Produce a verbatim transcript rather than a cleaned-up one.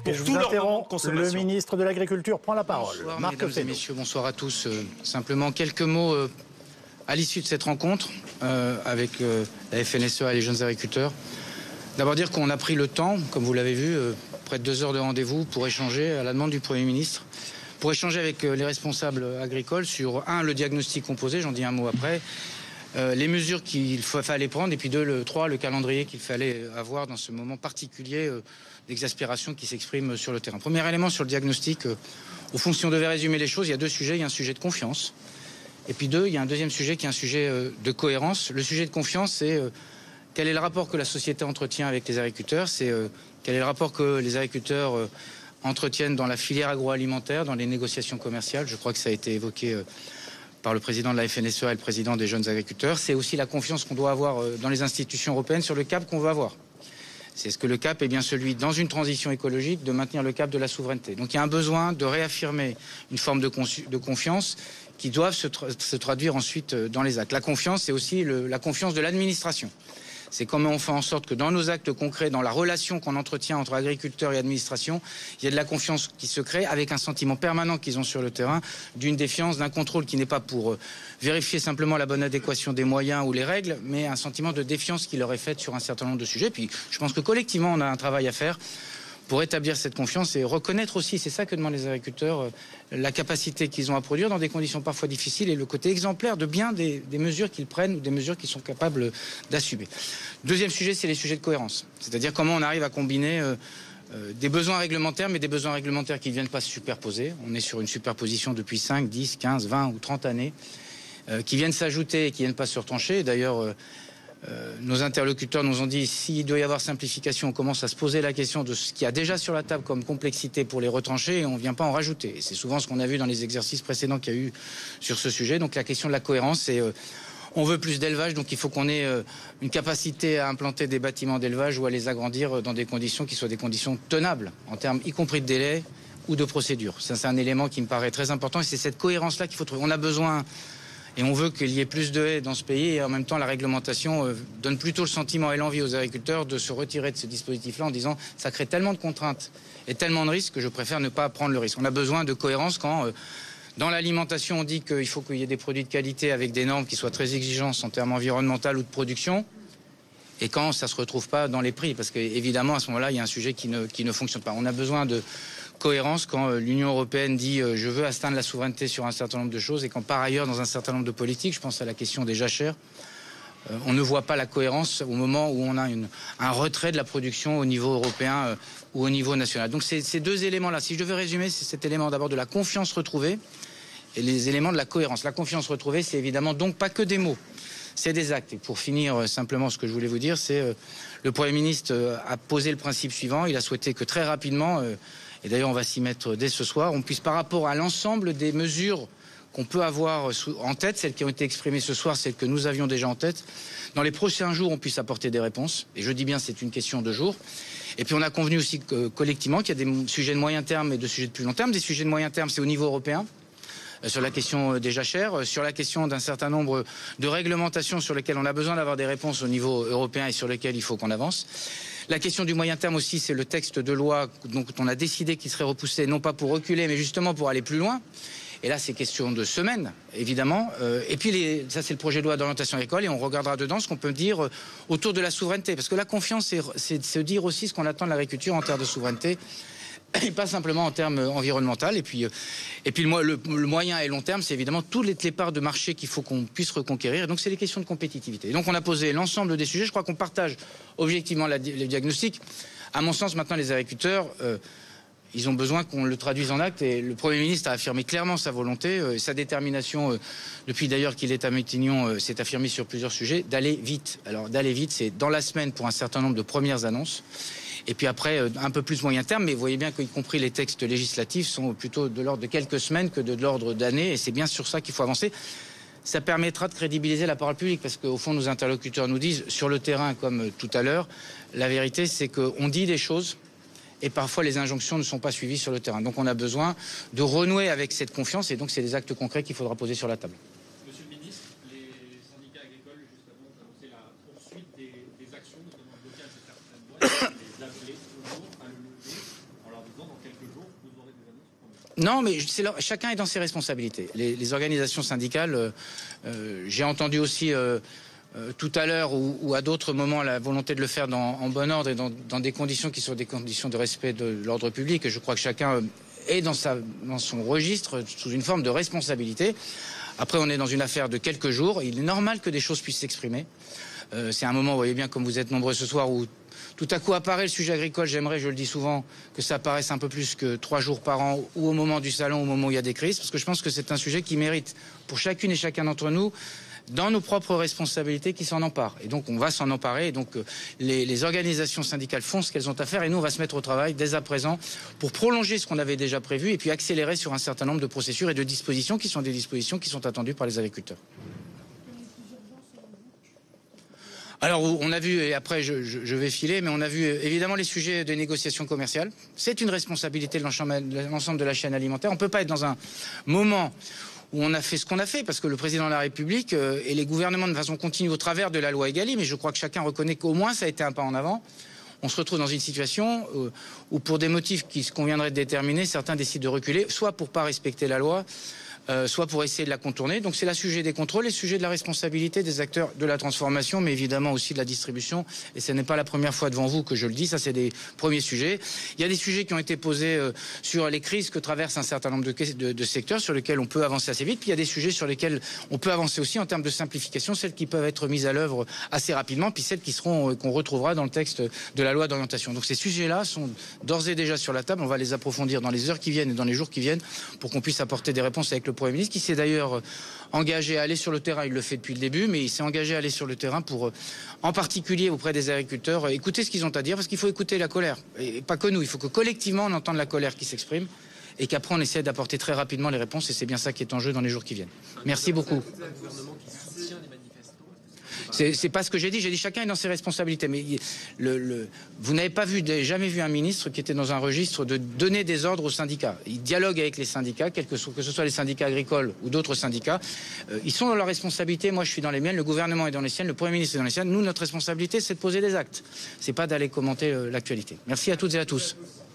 pour tous leurs demandes de consommation. Le ministre de l'Agriculture prend la parole. Bonsoir, Marc mesdames et Fesneau. messieurs, bonsoir à tous. Euh, simplement quelques mots euh, à l'issue de cette rencontre euh, avec euh, la F N S E A et les jeunes agriculteurs. D'abord dire qu'on a pris le temps, comme vous l'avez vu, euh, près de deux heures de rendez-vous pour échanger à la demande du Premier ministre, pour échanger avec euh, les responsables agricoles sur, un, le diagnostic composé, j'en dis un mot après, Euh, les mesures qu'il fallait prendre, et puis deux, le trois, le calendrier qu'il fallait avoir dans ce moment particulier euh, d'exaspération qui s'exprime sur le terrain. Premier élément sur le diagnostic, euh, au fond, si on devait résumer les choses, il y a deux sujets. Il y a un sujet de confiance, et puis deux, il y a un deuxième sujet qui est un sujet euh, de cohérence. Le sujet de confiance, c'est euh, quel est le rapport que la société entretient avec les agriculteurs, c'est euh, quel est le rapport que les agriculteurs euh, entretiennent dans la filière agroalimentaire, dans les négociations commerciales. Je crois que ça a été évoqué euh, par le président de la F N S E A et le président des jeunes agriculteurs. C'est aussi la confiance qu'on doit avoir dans les institutions européennes sur le cap qu'on veut avoir. C'est ce que le cap est bien celui, dans une transition écologique, de maintenir le cap de la souveraineté. Donc il y a un besoin de réaffirmer une forme de, de confiance qui doivent se, tra se traduire ensuite dans les actes. La confiance, c'est aussi le, la confiance de l'administration. C'est comment on fait en sorte que dans nos actes concrets, dans la relation qu'on entretient entre agriculteurs et administration, il y a de la confiance qui se crée avec un sentiment permanent qu'ils ont sur le terrain, d'une défiance, d'un contrôle qui n'est pas pour vérifier simplement la bonne adéquation des moyens ou les règles, mais un sentiment de défiance qui leur est fait sur un certain nombre de sujets. Puis je pense que collectivement, on a un travail à faire pour établir cette confiance et reconnaître aussi, c'est ça que demandent les agriculteurs, la capacité qu'ils ont à produire dans des conditions parfois difficiles et le côté exemplaire de bien des, des mesures qu'ils prennent ou des mesures qu'ils sont capables d'assumer. Deuxième sujet, c'est les sujets de cohérence. C'est-à-dire comment on arrive à combiner euh, euh, des besoins réglementaires, mais des besoins réglementaires qui ne viennent pas se superposer. On est sur une superposition depuis cinq, dix, quinze, vingt ou trente années, euh, qui viennent s'ajouter et qui ne viennent pas se retrancher. D'ailleurs, euh, Euh, nos interlocuteurs nous ont dit s'il doit y avoir simplification, on commence à se poser la question de ce qu'il y a déjà sur la table comme complexité pour les retrancher et on ne vient pas en rajouter. Et c'est souvent ce qu'on a vu dans les exercices précédents qu'il y a eu sur ce sujet. Donc la question de la cohérence, c'est euh, on veut plus d'élevage, donc il faut qu'on ait euh, une capacité à implanter des bâtiments d'élevage ou à les agrandir dans des conditions qui soient des conditions tenables, en termes y compris de délai ou de procédure. Ça, c'est un élément qui me paraît très important et c'est cette cohérence-là qu'il faut trouver. On a besoin... Et on veut qu'il y ait plus de haies dans ce pays et en même temps la réglementation euh, donne plutôt le sentiment et l'envie aux agriculteurs de se retirer de ce dispositif-là en disant ça crée tellement de contraintes et tellement de risques que je préfère ne pas prendre le risque. On a besoin de cohérence quand euh, dans l'alimentation on dit qu'il faut qu'il y ait des produits de qualité avec des normes qui soient très exigeantes en termes environnementaux ou de production et quand ça ne se retrouve pas dans les prix parce qu'évidemment à ce moment-là il y a un sujet qui ne, qui ne fonctionne pas. On a besoin de cohérence quand l'Union européenne dit euh, je veux atteindre la souveraineté sur un certain nombre de choses et quand par ailleurs dans un certain nombre de politiques, je pense à la question des jachères, euh, on ne voit pas la cohérence au moment où on a une, un retrait de la production au niveau européen euh, ou au niveau national. Donc c'est ces deux éléments-là, si je devais résumer, c'est cet élément d'abord de la confiance retrouvée et les éléments de la cohérence. La confiance retrouvée, c'est évidemment donc pas que des mots, c'est des actes. Et pour finir, euh, simplement ce que je voulais vous dire, c'est euh, le Premier ministre euh, a posé le principe suivant, il a souhaité que très rapidement... Euh, et d'ailleurs on va s'y mettre dès ce soir, on puisse par rapport à l'ensemble des mesures qu'on peut avoir en tête, celles qui ont été exprimées ce soir, celles que nous avions déjà en tête, dans les prochains jours on puisse apporter des réponses, et je dis bien c'est une question de jours. Et puis on a convenu aussi que, collectivement qu'il y a des sujets de moyen terme et de sujets de plus long terme. Des sujets de moyen terme c'est au niveau européen, sur la question des jachères, sur la question d'un certain nombre de réglementations sur lesquelles on a besoin d'avoir des réponses au niveau européen et sur lesquelles il faut qu'on avance. La question du moyen terme aussi, c'est le texte de loi dont on a décidé qu'il serait repoussé, non pas pour reculer, mais justement pour aller plus loin. Et là, c'est question de semaines, évidemment. Euh, et puis, les, ça, c'est le projet de loi d'orientation agricole, et on regardera dedans ce qu'on peut dire euh, autour de la souveraineté. Parce que la confiance, c'est de se dire aussi ce qu'on attend de l'agriculture en termes de souveraineté, et pas simplement en termes environnementaux. Et puis, euh, et puis le, le, le moyen et long terme, c'est évidemment toutes les, les parts de marché qu'il faut qu'on puisse reconquérir. Et donc, c'est les questions de compétitivité. Et donc, on a posé l'ensemble des sujets. Je crois qu'on partage objectivement la, les diagnostics. À mon sens, maintenant, les agriculteurs... Euh, ils ont besoin qu'on le traduise en actes et le Premier ministre a affirmé clairement sa volonté, euh, sa détermination, euh, depuis d'ailleurs qu'il est à Matignon, euh, s'est affirmé sur plusieurs sujets, d'aller vite. Alors d'aller vite, c'est dans la semaine pour un certain nombre de premières annonces. Et puis après, euh, un peu plus moyen terme, mais vous voyez bien qu'y compris les textes législatifs sont plutôt de l'ordre de quelques semaines que de, de l'ordre d'années. Et c'est bien sur ça qu'il faut avancer. Ça permettra de crédibiliser la parole publique parce qu'au fond, nos interlocuteurs nous disent, sur le terrain comme euh, tout à l'heure, la vérité c'est qu'on dit des choses et parfois les injonctions ne sont pas suivies sur le terrain. Donc on a besoin de renouer avec cette confiance et donc c'est des actes concrets qu'il faudra poser sur la table. Monsieur le ministre, les syndicats agricoles justement ont annoncé la poursuite des, des actions, notamment le blocage de certaines boîtes, les appeler toujours à le lever en leur disant Non, mais c'est leur... chacun est dans ses responsabilités. Les, les organisations syndicales, euh, euh, j'ai entendu aussi euh, euh, tout à l'heure ou, ou à d'autres moments la volonté de le faire dans, en bon ordre et dans, dans des conditions qui sont des conditions de respect de l'ordre public. Et je crois que chacun euh, est dans, sa, dans son registre sous une forme de responsabilité. Après, on est dans une affaire de quelques jours. Il est normal que des choses puissent s'exprimer. Euh, c'est un moment, vous voyez bien, comme vous êtes nombreux ce soir, où tout à coup apparaît le sujet agricole. J'aimerais, je le dis souvent, que ça apparaisse un peu plus que trois jours par an ou au moment du salon, au moment où il y a des crises, parce que je pense que c'est un sujet qui mérite, pour chacune et chacun d'entre nous, dans nos propres responsabilités, qui s'en emparent. Et donc, on va s'en emparer. Et donc, euh, les, les organisations syndicales font ce qu'elles ont à faire. Et nous, on va se mettre au travail dès à présent pour prolonger ce qu'on avait déjà prévu et puis accélérer sur un certain nombre de procédures et de dispositions qui sont des dispositions qui sont attendues par les agriculteurs. Alors, on a vu, et après je, je, je vais filer, mais on a vu évidemment les sujets des négociations commerciales. C'est une responsabilité de l'ensemble de la chaîne alimentaire. On ne peut pas être dans un moment où on a fait ce qu'on a fait, parce que le président de la République euh, et les gouvernements de façon continue au travers de la loi Egalim, mais je crois que chacun reconnaît qu'au moins ça a été un pas en avant. On se retrouve dans une situation euh, où pour des motifs qui se conviendraient de déterminer, certains décident de reculer, soit pour ne pas respecter la loi, Euh, soit pour essayer de la contourner. Donc c'est le sujet des contrôles et le sujet de la responsabilité des acteurs de la transformation, mais évidemment aussi de la distribution. Et ce n'est pas la première fois devant vous que je le dis, ça c'est des premiers sujets. Il y a des sujets qui ont été posés euh, sur les crises que traversent un certain nombre de, de, de secteurs sur lesquels on peut avancer assez vite. Puis il y a des sujets sur lesquels on peut avancer aussi en termes de simplification, celles qui peuvent être mises à l'œuvre assez rapidement, puis celles qui seront euh, qu'on retrouvera dans le texte de la loi d'orientation. Donc ces sujets-là sont d'ores et déjà sur la table. On va les approfondir dans les heures qui viennent et dans les jours qui viennent pour qu'on puisse apporter des réponses avec le Premier ministre, qui s'est d'ailleurs engagé à aller sur le terrain. Il le fait depuis le début, mais il s'est engagé à aller sur le terrain pour, en particulier auprès des agriculteurs, écouter ce qu'ils ont à dire, parce qu'il faut écouter la colère. Et pas que nous, il faut que collectivement on entende la colère qui s'exprime et qu'après on essaie d'apporter très rapidement les réponses, et c'est bien ça qui est en jeu dans les jours qui viennent. Merci beaucoup. C'est pas ce que j'ai dit, j'ai dit chacun est dans ses responsabilités. Mais le, le, vous n'avez pas vu, jamais vu un ministre qui était dans un registre de donner des ordres aux syndicats. Il dialogue avec les syndicats, quels que, so, que ce soit les syndicats agricoles ou d'autres syndicats. Euh, ils sont dans leur responsabilité, moi je suis dans les miennes, le gouvernement est dans les siennes, le Premier ministre est dans les siennes. Nous, notre responsabilité, c'est de poser des actes. C'est pas d'aller commenter euh, l'actualité. Merci à toutes et à tous.